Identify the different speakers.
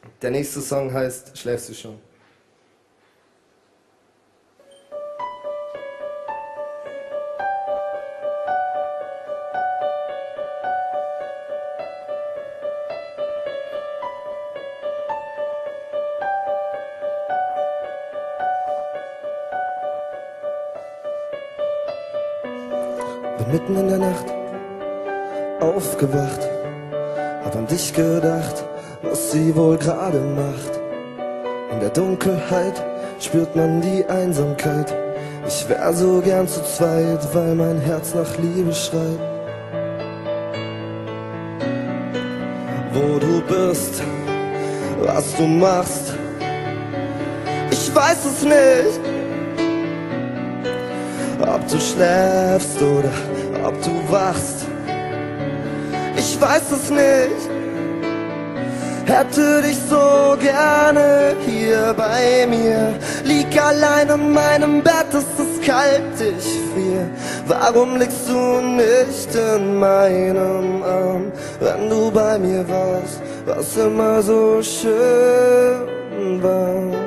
Speaker 1: Der nächste Song heißt Schläfst du schon?
Speaker 2: Bin mitten in der Nacht aufgewacht, hab an dich gedacht, was sie wohl gerade macht. In der Dunkelheit spürt man die Einsamkeit. Ich wär so gern zu zweit, weil mein Herz nach Liebe schreit. Wo du bist, was du machst, ich weiß es nicht. Ob du schläfst oder ob du wachst, ich weiß es nicht. Hätte dich so gerne hier bei mir. Lieg allein in meinem Bett, es ist kalt, ich frier. Warum liegst du nicht in meinem Arm? Wenn du bei mir warst, was immer so schön war.